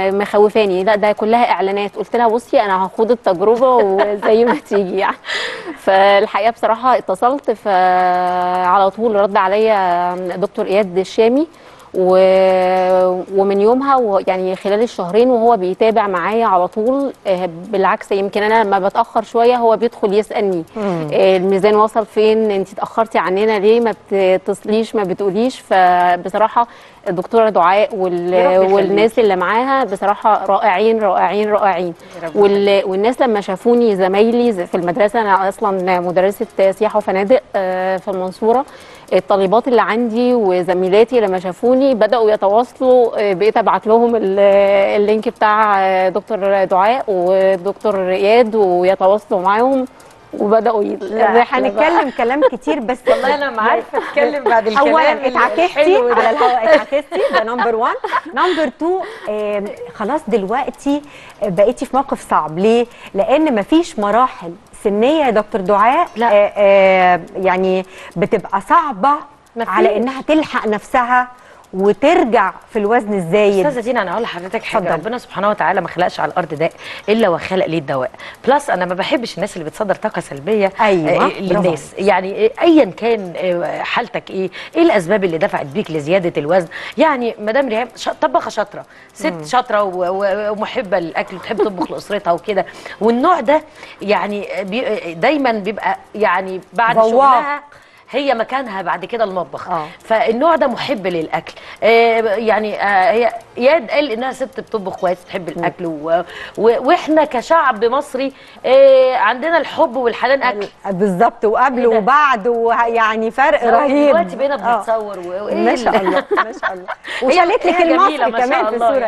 مخوفاني، لا ده كلها اعلانات. قلت لها بصي انا هاخد التجربه وزي ما تيجي يعني. فالحقيقه بصراحه اتصلت، فعلى طول رد عليا دكتور اياد الشامي، ومن يومها يعني خلال الشهرين وهو بيتابع معايا على طول. بالعكس يمكن انا لما بتاخر شويه هو بيدخل يسالني الميزان وصل فين، انت اتاخرتي عننا ليه، ما بتتصليش ما بتقوليش. فبصراحه الدكتوره دعاء والناس اللي معاها بصراحه رائعين رائعين رائعين. والناس لما شافوني زمايلي في المدرسه، انا اصلا مدرسه سياحه وفنادق في المنصوره، الطالبات اللي عندي وزميلاتي لما شافوني بداوا يتواصلوا، بقيت ابعت لهم اللينك بتاع دكتور دعاء ودكتور اياد ويتواصلوا معاهم، وبداوا هنتكلم كلام كتير، بس والله انا ما عارفه اتكلم بعد الكلام. اولا اتعكستي على الهواء، اتعكستي، ده نمبر 1. نمبر 2 خلاص دلوقتي بقيتي في موقف صعب. ليه؟ لان مفيش مراحل سنيه يا دكتور دعاء يعني بتبقى صعبه على انها تلحق نفسها وترجع في الوزن الزايد. استاذه دينا انا هقول لحضرتك حاجه، ربنا سبحانه وتعالى ما خلقش على الارض داء الا وخلق ليه الدواء. بلس انا ما بحبش الناس اللي بتصدر طاقه سلبيه للناس. يعني ايا كان حالتك ايه الاسباب اللي دفعت بيك لزياده الوزن. يعني مدام ريهام طباخه شاطره، ست شاطره ومحبه للاكل وتحب تطبخ لاسرتها وكده، والنوع ده يعني دايما بيبقى يعني بعد شغلها هي مكانها بعد كده المطبخ. فالنوع ده محب للاكل. يعني هي اياد قال انها ست بتطبخ كويس تحب الاكل، واحنا كشعب مصري عندنا الحب والحنان اكل بالظبط، وقبل وبعد، ويعني فرق رهيب. دلوقتي بقينا بنتصور ما شاء الله ما شاء الله. وشالت لك المصري كمان في الصوره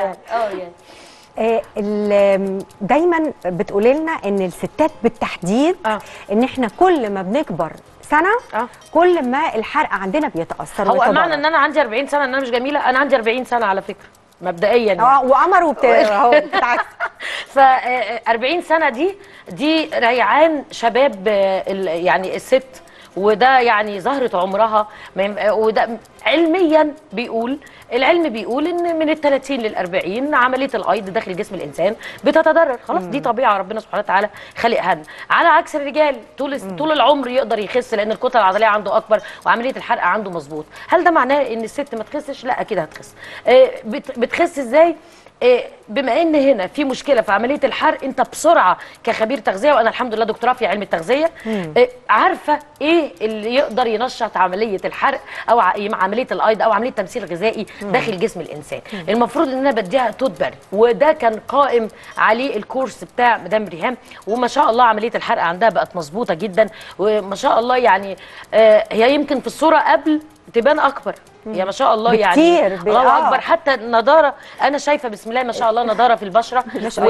يعني. دايما بتقولي لنا ان الستات بالتحديد ان احنا كل ما بنكبر سنه كل ما الحرق عندنا بيتاثر. هو معنى ان انا عندي 40 سنه ان انا مش جميله؟ انا عندي 40 سنه على فكره مبدئيا يعني. وقمر اهو بتاعك. ف 40 سنه دي ريعان شباب يعني الست، وده يعني زهرة عمرها. وده علميا العلم بيقول ان من ال30 لل40 عمليه الايض داخل جسم الانسان بتتضرر. خلاص دي طبيعه ربنا سبحانه وتعالى خلقها لنا. على عكس الرجال طول العمر يقدر يخس لان الكتله العضليه عنده اكبر وعمليه الحرق عنده مظبوط. هل ده معناه ان الست ما تخسش؟ لا اكيد هتخس. بتخس ازاي؟ بما ان هنا في مشكله في عمليه الحرق، انت بسرعه كخبير تغذيه، وانا الحمد لله دكتوراه في علم التغذيه، عارفه ايه اللي يقدر ينشط عمليه الحرق او عمليه الايض او عمليه تمثيل غذائي داخل جسم الانسان. المفروض ان انا بديها تدبر، وده كان قائم عليه الكورس بتاع مدام ريهام، وما شاء الله عمليه الحرق عندها بقت مظبوطه جدا، وما شاء الله يعني هي يمكن في الصوره قبل تبان اكبر. يا ما شاء الله يعني الله اكبر. حتى النضاره انا شايفه بسم الله ما شاء الله نضاره في البشره،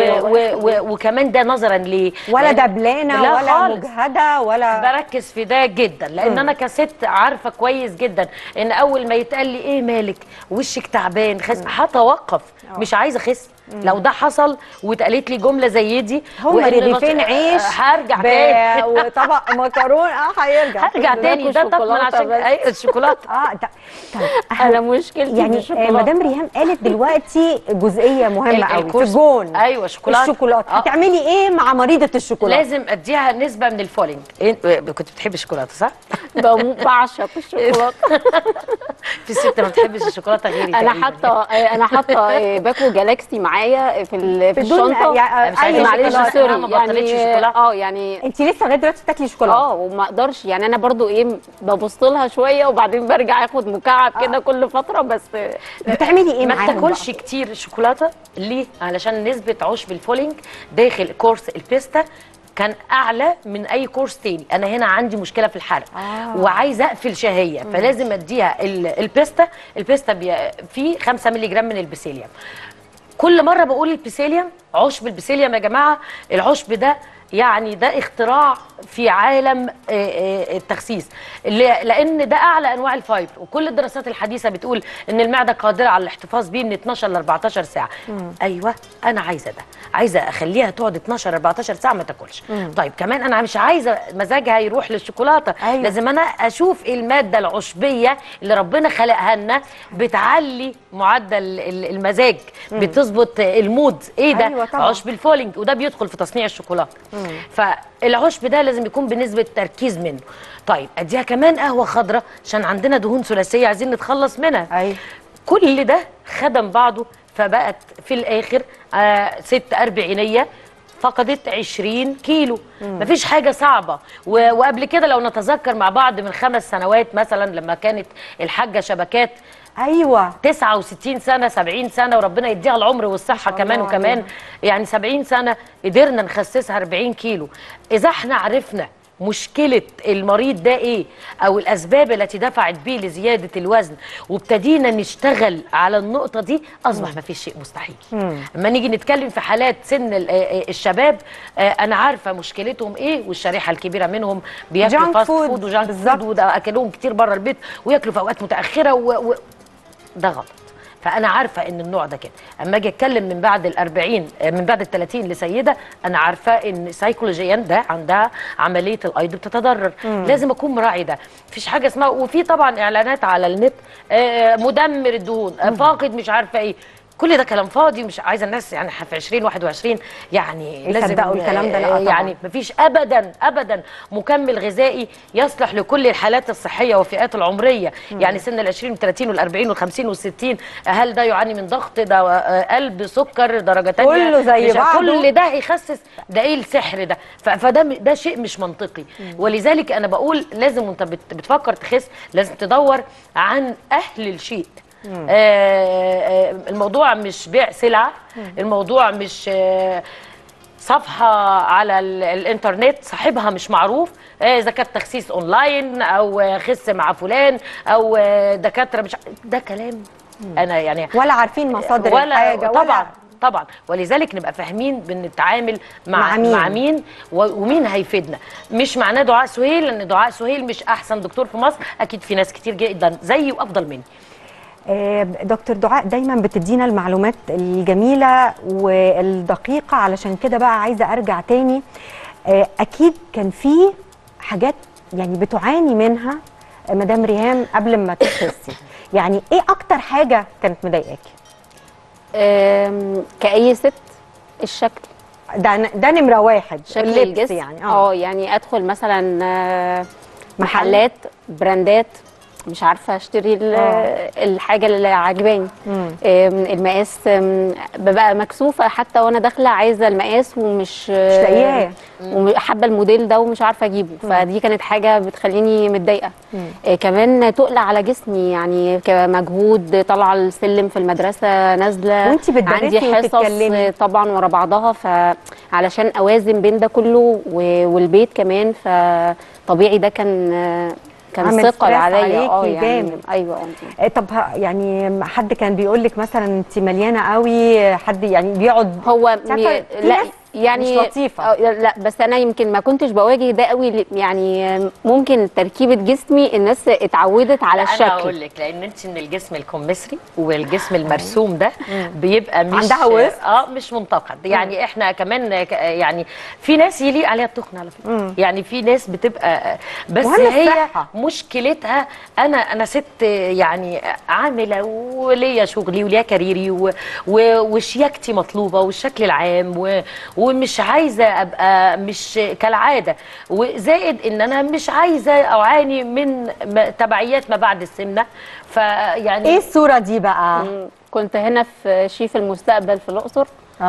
وكمان ده نظرا ليه ولا دبلانه ولا مجهده ولا بركز في ده جدا، لان انا كست عارفه كويس جدا ان اول ما يتقال لي ايه مالك وشك تعبان هتوقف، مش عايزه اخس. لو ده حصل واتقالت لي جمله زي دي هم رغيفين عيش هرجع تاني وطبق مكرونه هرجع تاني. ده طبعا عشان الشوكولاته. انا مشكلتي يعني مدام ريهام قالت دلوقتي جزئيه مهمه قوي في الجون. ايوه الشوكولاته. هتعملي ايه مع مريضه الشوكولاته؟ لازم اديها نسبه من الفولينج. كنت بتحبي الشوكولاته صح؟ بعشق الشوكولاته. في ست ما بتحبش الشوكولاته غيري. انا حاطه باكو جالاكسي معايا في الشنطه. معلش سوري يعني انت لسه لغايه دلوقتي بتاكلي شوكولاته؟ وما اقدرش يعني. انا برضو ببص لها شويه وبعدين برجع اخد مكعب كده كل فتره. بس بتعملي ايه معاها؟ ما تاكلش كتير شوكولاته. ليه؟ علشان نسبه عشب الفولينج داخل كورس البيستا كان اعلى من اي كورس تاني. انا هنا عندي مشكله في الحرق وعايزه اقفل شهيه، فلازم اديها البيستا. فيه 5 مللي جرام من البسيليوم. كل مره بقول البسيليوم، عشب البسيليوم يا جماعه، العشب ده يعني ده اختراع في عالم التخسيس، لان ده اعلى انواع الفايبر، وكل الدراسات الحديثه بتقول ان المعده قادره على الاحتفاظ بيه من 12 ل 14 ساعه. ايوه انا عايزه ده، عايزه اخليها تقعد 12 14 ساعه ما تاكلش. طيب كمان انا مش عايزه مزاجها يروح للشوكولاته. لازم انا اشوف الماده العشبيه اللي ربنا خلقها لنا بتعلي معدل المزاج، بتظبط المود. ايه ده؟ عشب الفولينج، وده بيدخل في تصنيع الشوكولاته. فالعشب ده لازم يكون بنسبه تركيز منه. طيب اديها كمان قهوه خضراء عشان عندنا دهون ثلاثيه عايزين نتخلص منها. ايوه كل ده خدم بعضه، فبقت في الاخر ست أربعينية فقدت 20 كيلو. مفيش حاجة صعبة. وقبل كده لو نتذكر مع بعض من 5 سنوات مثلا لما كانت الحاجة شبكات ايوه 69 سنة 70 سنة وربنا يديها العمر والصحة كمان وكمان، يعني 70 سنة قدرنا نخسسها 40 كيلو. إذا احنا عرفنا مشكلة المريض ده ايه او الاسباب التي دفعت بيه لزيادة الوزن وابتدينا نشتغل على النقطة دي، اصبح ما فيش شيء مستحيل. اما نيجي نتكلم في حالات سن الشباب، انا عارفة مشكلتهم ايه، والشريحة الكبيرة منهم بياكلوا فاست فود وجانك فود وده اكلهم كتير بره البيت وياكلوا في اوقات متأخرة ده غلط. فانا عارفه ان النوع ده كده. اما اجي اتكلم من بعد من بعد ال30 لسيده، انا عارفه ان سيكولوجيا ده عندها عمليه الايض بتتضرر. لازم اكون مراعي ده. مفيش حاجه اسمها، وفي طبعا اعلانات على النت مدمر الدهون، فاقد مش عارفه ايه، كل ده كلام فاضي. مش عايزه الناس يعني في 2021 يعني لازم يصدقوا الكلام ده. لا طبعا. يعني مفيش ابدا ابدا مكمل غذائي يصلح لكل الحالات الصحيه والفئات العمريه. يعني سن ال20 وال30 وال40 وال50 وال60، هل ده يعاني من ضغط، ده قلب، سكر، درجه ثانيه، كله زي بعضه، كل ده هيخسس؟ ده ايه السحر ده؟ فده شيء مش منطقي. ولذلك انا بقول لازم وانت بتفكر تخس لازم تدور عن اهل الشيء. الموضوع مش بيع سلعة، الموضوع مش صفحة على الانترنت صاحبها مش معروف، اذا كانت تخسيس اونلاين او خس مع فلان او دكاترة، مش ده كلام انا يعني ولا عارفين مصادر الحاجة طبعا طبعا. ولذلك نبقى فاهمين بنتعامل مع مين ومين هيفيدنا. مش معناه دعاء سهيل، لان دعاء سهيل مش احسن دكتور في مصر، اكيد في ناس كتير جدا زيي وافضل مني. دكتور دعاء دايما بتدينا المعلومات الجميلة والدقيقة، علشان كده بقى عايزة أرجع تاني. أكيد كان في حاجات يعني بتعاني منها مدام ريهام قبل ما تخسي، يعني إيه أكتر حاجة كانت مضايقاكي؟ كأي ست الشكل ده نمرة واحد، شكل الجسم يعني يعني أدخل مثلا محلات براندات مش عارفه اشتري الحاجه اللي عجباني، المقاس ببقى مكسوفه حتى وانا داخله عايزه المقاس ومش لاقياه وحابه الموديل ده ومش عارفه اجيبه. فدي كانت حاجه بتخليني متضايقه. كمان تقل على جسمي، يعني كمجهود طالعه السلم في المدرسه نازله وانت عندي حصص طبعا ورا بعضها، فعلشان اوازن بين ده كله والبيت كمان، فطبيعي ده كان ثقل عليا يعني. ايوه طب يعني حد كان بيقول لك مثلا انت مليانه قوي، حد يعني بيقعد هو لا يعني مش لطيفه. لا بس انا يمكن ما كنتش بواجه ده قوي، يعني ممكن تركيبه جسمي الناس اتعودت على الشكل. انا اقول لك لان انت من الجسم الكمثري والجسم المرسوم ده بيبقى مش عندها وسط مش منتقد. يعني احنا كمان يعني في ناس يليق عليها التخن على فكره، يعني في ناس بتبقى بس هي مشكلتها انا ست يعني عامله وليا شغلي وليا كاريري وشياكتي مطلوبه والشكل العام ومش عايزه ابقى مش كالعاده، وزائد ان انا مش عايزه اعاني من تبعيات ما بعد السمنه. فيعني ايه الصوره دي بقى؟ كنت هنا في شيف المستقبل في الاقصر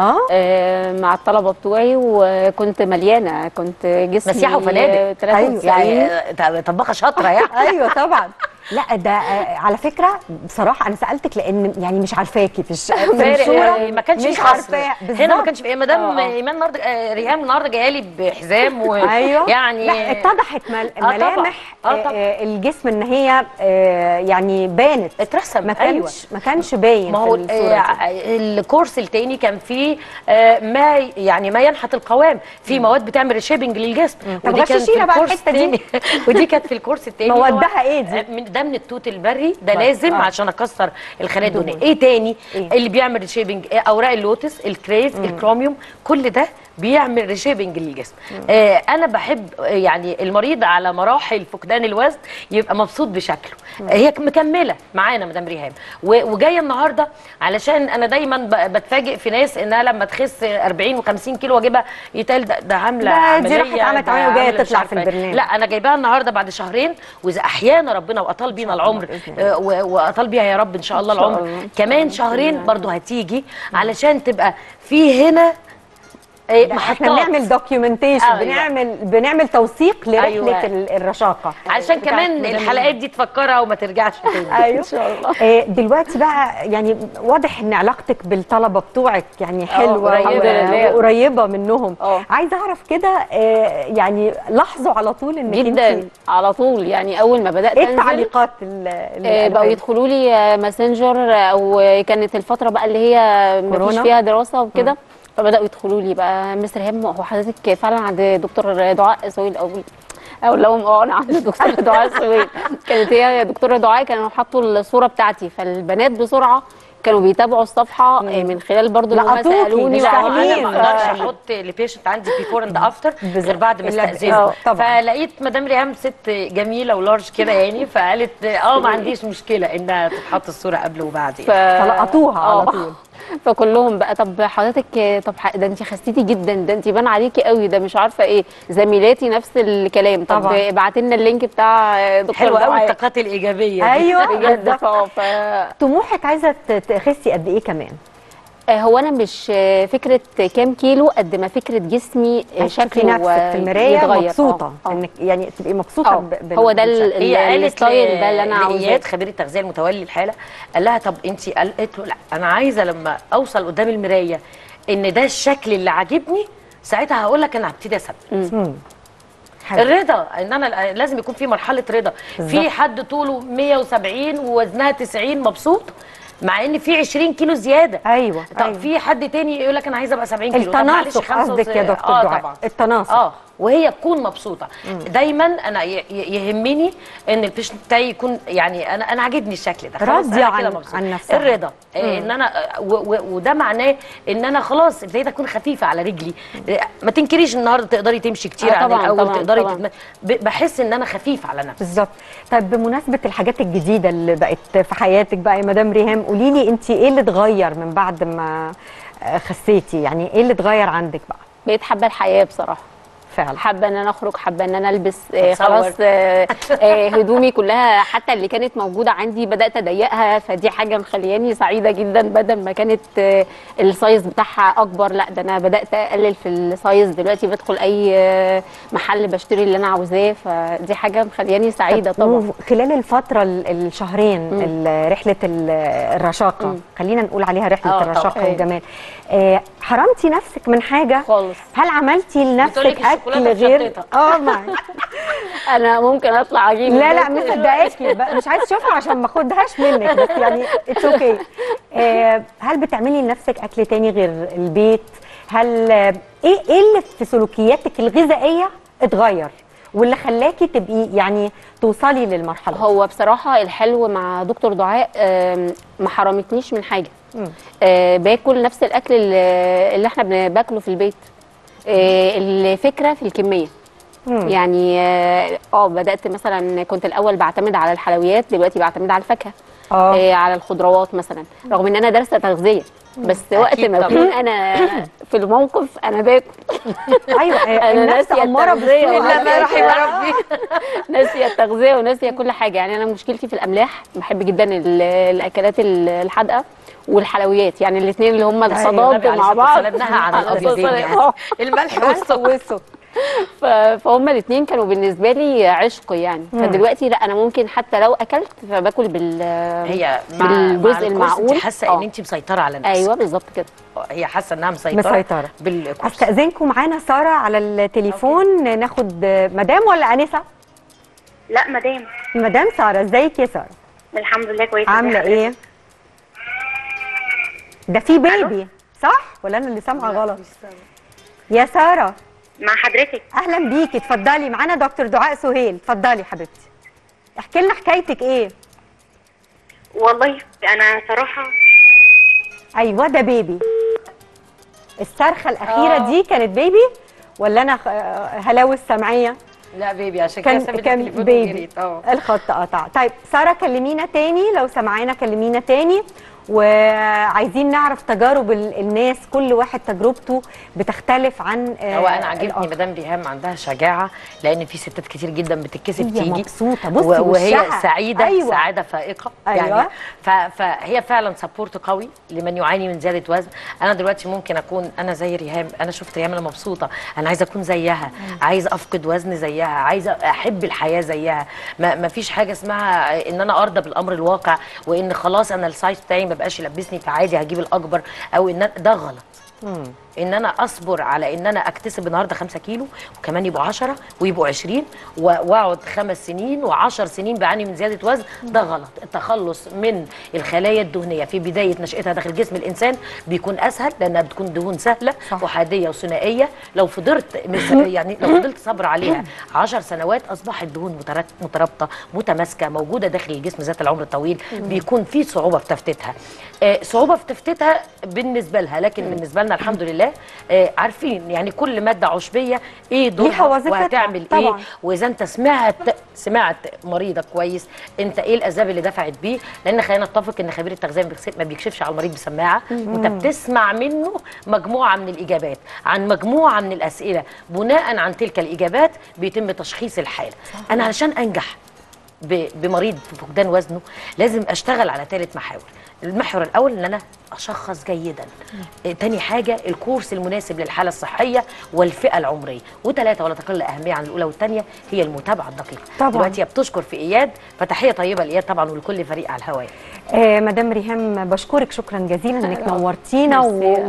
مع الطلبه بتوعي، وكنت مليانه، كنت جسمي مسيحه وفنادق 93 يعني طباخه شاطره يعني. ايوه طبعا. لا ده على فكره بصراحه انا سالتك لان يعني مش عارفاكي في الصوره، ما كانش مش عارفاه هنا، ما كانش في مدام ايمان النهارده ريهام النهارده جايه لي بحزام ايوه يعني لا اتضحت ملامح الجسم ان هي يعني بانت اترسم. ما كانش باين. ما هو الكورس التاني كان فيه ما ينحت القوام، في مواد بتعمل شيبنج للجسم، ودي كانت في الكورس التاني ودي كانت في الكورس التاني. موادها ايه دي؟ ده من التوت البري ده لازم عشان اكسر الخلايا الدهنيه. ايه تاني اللي بيعمل شيبنج؟ اوراق اللوتس، الكريز، الكروميوم، كل ده بيعمل ريشيبنج للجسم. انا بحب يعني المريض على مراحل فقدان الوزن يبقى مبسوط بشكله. هي مكمله معانا مدام ريهام، وجايه النهارده علشان انا دايما بتفاجئ في ناس انها لما تخس 40 و50 كيلو واجيبها يتقال ده عامله دي راحت عملت عمليه وجايه تطلع في البرنامج. لا انا جايباها النهارده بعد شهرين، واذا احيانا ربنا واطال بينا العمر واطال بيها يا رب ان شاء الله العمر كمان شهرين برضو هتيجي علشان تبقى في هنا احنا بنعمل دوكيومنتيشن. بنعمل توثيق لرحله الرشاقه عشان كمان الحلقات دي تفكرها وما ترجعش تاني. ايوه ان شاء الله. دلوقتي بقى يعني واضح ان علاقتك بالطلبه بتوعك يعني حلوه وقريبه منهم. عايزه اعرف كده يعني لاحظوا على طول انك جدا على طول، يعني اول ما بدات ايه التعليقات بقوا يدخلوا لي ماسنجر، او كانت الفتره بقى اللي هي ما فيش فيها دراسه وكده، فبداوا يدخلوا لي بقى مستر هام هو حضرتك فعلا عند دكتور دعاء سويل او لو انا عند دكتور دعاء سويل. كانت هي دكتوره دعاء، كانوا حطوا الصوره بتاعتي، فالبنات بسرعه كانوا بيتابعوا الصفحه من خلال برضو اللي هم سالوني. انا ما اقدرش احط لبيشنت عندي بيفور اند افتر غير بعد ما استاذنه، فلقيت مدام ريهام ست جميله ولارج كده يعني، فقالت ما عنديش مشكله انها تتحط الصوره قبل وبعد، فلقطوها على طول. فكلهم بقى طب حضرتك طب ده انت خسيتي جدا، ده انت بان عليكي قوي، ده مش عارفه ايه، زميلاتي نفس الكلام. طب ابعتي لنا اللينك بتاع دكتور حلو قوي الطاقات الايجابيه دي. ايوه بجد. طموحك عايزه تخسي قد ايه كمان؟ هو انا مش فكره كام كيلو قد ما فكره جسمي شكله نفسك في المرايه مبسوطه انك يعني تبقي مبسوطه هو ده الستايل ده اللي انا عاوزاه. خبير التغذيه المتولي الحاله قال لها طب انت، قالت له لا انا عايزه لما اوصل قدام المرايه ان ده الشكل اللي عاجبني ساعتها هقول لك انا هبتدي اثبت. الرضا ان انا لازم يكون في مرحله رضا. في حد طوله 170 ووزنها 90 مبسوط مع ان في 20 كيلو زياده. ايوه طب في حد تاني يقول لك انا عايزه ابقى 70 كيلو. التناسق قصدك يا دكتور دعاء؟ طبعا التناسق وهي تكون مبسوطه. دايما انا يهمني ان البيشنت بتاعي يكون يعني انا عاجبني الشكل ده، راضيه عن نفسها. الرضا ان انا وده معناه ان انا خلاص ابتديت اكون خفيفه على رجلي. ما تنكريش النهارده تقدري تمشي كتير عن الاول، تقدري بحس ان انا خفيفه على نفسي. بالظبط. طيب بمناسبه الحاجات الجديده اللي بقت في حياتك بقى يا مدام ريهام، قولي لي انت ايه اللي اتغير من بعد ما خسيتي؟ يعني ايه اللي اتغير عندك بقى؟ بقيت حابه الحياه بصراحه فعلا، حابه ان انا اخرج، حابه ان انا البس خلاص هدومي كلها حتى اللي كانت موجوده عندي بدات اضيقها، فدي حاجه مخلياني سعيده جدا. بدل ما كانت السايز بتاعها اكبر، لا ده انا بدات اقلل في السايز. دلوقتي بدخل اي محل بشتري اللي انا عاوزاه، فدي حاجه مخلياني سعيده طبعا. خلال الفتره الشهرين رحله الرشاقه، خلينا نقول عليها رحله الرشاقه والجمال، حرمتي نفسك من حاجه خالص؟ هل عملتي لنفسك اكل غير معي؟ انا ممكن اطلع اجيب. لا مصدقاكي، مش عايزه اشوفها عشان ما اخدهاش منك، بس يعني اتس اوكي. هل بتعملي لنفسك اكل تاني غير البيت؟ هل ايه اللي في سلوكياتك الغذائيه اتغير واللي خلاكي تبقي يعني توصلي للمرحله؟ هو بصراحه الحلو مع دكتور دعاء ما حرمتنيش من حاجه. باكل نفس الاكل اللي احنا باكله في البيت. الفكره في الكميه. يعني بدات مثلا، كنت الاول بعتمد على الحلويات، دلوقتي بعتمد على الفاكهه، على الخضروات مثلا، رغم ان انا دارسه تغذيه، بس وقت ما اكون انا في الموقف انا باكل. ايوه انا ناسيه التغذيه لا رحم ربي، ناسيه التغذيه وناسيه كل حاجه. يعني انا مشكلتي في الاملاح، بحب جدا الاكلات الحادقه والحلويات، يعني الاثنين اللي هم الصداد مع بعض. سلبناها عن الابيضين يعني الملح والسكر. فهم الاثنين كانوا بالنسبه لي عشق يعني. فدلوقتي لا، انا ممكن حتى لو اكلت فباكل بالجزء المعقول. انت حاسه ان انت مسيطره على نفسك. ايوه بالظبط كده، هي حاسه انها مسيطره استاذنكم معانا ساره على التليفون. ناخد مدام ولا انسه؟ لا مدام ساره. ازيك يا ساره؟ الحمد لله كويسه. عامله ايه؟ ده في بيبي صح ولا انا اللي سامعه غلط؟ يا ساره مع حضرتك. اهلا بيكي، اتفضلي. معانا دكتور دعاء سهيل، اتفضلي حبيبتي، احكي لنا حكايتك ايه. والله انا صراحه ايوه ده بيبي. الصرخه الاخيره دي كانت بيبي ولا انا هلاوس سمعيه؟ لا بيبي، عشان كده سابت كان التليفون بيبي. وجريت. الخط قطع. طيب ساره كلمينا تاني، لو سمعانا كلمينا تاني، وعايزين نعرف تجارب الناس، كل واحد تجربته بتختلف عن هو انا عاجبني مدام ريهام عندها شجاعه، لان في ستات كتير جدا بتتكسف هي تيجي مبسوطه، بصي وهي وشها. سعيده. أيوة. سعاده فائقه. أيوة. يعني فهي فعلا سبورت قوي لمن يعاني من زياده وزن. انا دلوقتي ممكن اكون انا زي ريهام، انا شفت ريهام انا مبسوطه، انا عايزه اكون زيها، عايزه افقد وزن زيها، عايزه احب الحياه زيها. ما فيش حاجه اسمها ان انا ارضى بالامر الواقع، وان خلاص انا السايز بتاعي ما بقاش يلبسني فعادي هجيب الاكبر، او ان ده غلط. ان انا اصبر على ان انا اكتسب النهارده 5 كيلو وكمان يبقوا 10 ويبقوا 20 واقعد 5 سنين و10 سنين بعاني من زياده وزن، ده غلط. التخلص من الخلايا الدهنيه في بدايه نشاتها داخل جسم الانسان بيكون اسهل، لانها بتكون دهون سهله وحاديه وثنائيه. لو فضلت يعني لو فضلت صبر عليها 10 سنوات اصبحت دهون مترابطه متماسكه موجوده داخل الجسم ذات العمر الطويل. بيكون في صعوبه في تفتيتها، صعوبه في تفتيتها بالنسبه لها، لكن بالنسبه لنا الحمد لله عارفين يعني كل ماده عشبيه ايه دورها وهتعمل ايه. واذا انت سمعت مريضك كويس، انت ايه الاسباب اللي دفعت بيه، لان خلينا نتفق ان خبير التغذيه ما بيكشفش على المريض بسماعه. انت بتسمع منه مجموعه من الاجابات عن مجموعه من الاسئله، بناء عن تلك الاجابات بيتم تشخيص الحاله. انا علشان انجح بمريض في فقدان وزنه لازم اشتغل على 3 محاور. المحور الاول ان انا اشخص جيدا، تاني حاجه الكورس المناسب للحاله الصحيه والفئه العمريه، وثلاثه ولا تقل اهميه عن الاولى والثانيه هي المتابعه الدقيقه. طبعا دلوقتي بتشكر في اياد، فتحيه طيبه لاياد طبعا ولكل فريق على الهواء. مدام ريهام بشكرك شكرا جزيلا انك نورتينا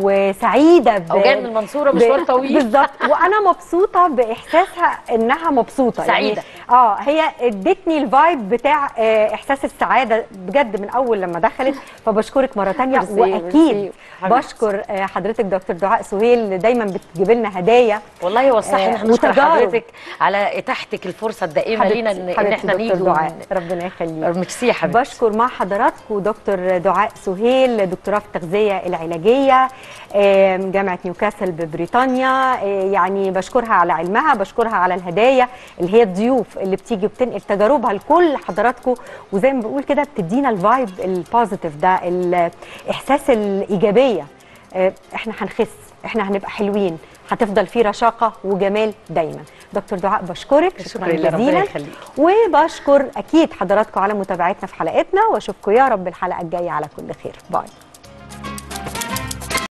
وسعيده وجايه من المنصوره مشوار طويل بالظبط. وانا مبسوطه باحساسها انها مبسوطه سعيده يعني هي ادتني الفايب بتاع احساس السعاده بجد من اول لما دخلت. فبشكرك مره ثانيه، واكيد بشكر حضرتك دكتور دعاء سهيل، دايما بتجيب لنا هدايا. والله هو الصح ان احنا نشكر حضرتك على اتاحتك الفرصه الدائمه لينا ان احنا نيجي. ربنا يخليك. ميرسي يا حبيبتي. بشكر مع حضراتكم دكتور دعاء سهيل، دكتوراه في التغذيه العلاجيه جامعه نيوكاسل ببريطانيا. يعني بشكرها على علمها، بشكرها على الهدايا اللي هي الضيوف اللي بتيجي بتنقل تجاربها لكل حضراتكم، وزي ما بقول كده بتدينا الفايب البوزيتيف ده، الاحساس الايجابيه. احنا هنخس، احنا هنبقى حلوين، هتفضل في رشاقه وجمال دايما. دكتور دعاء بشكرك شكرا جزيلا، وبشكر اكيد حضراتكم على متابعتنا في حلقتنا، واشوفكم يا رب الحلقه الجايه على كل خير. باي.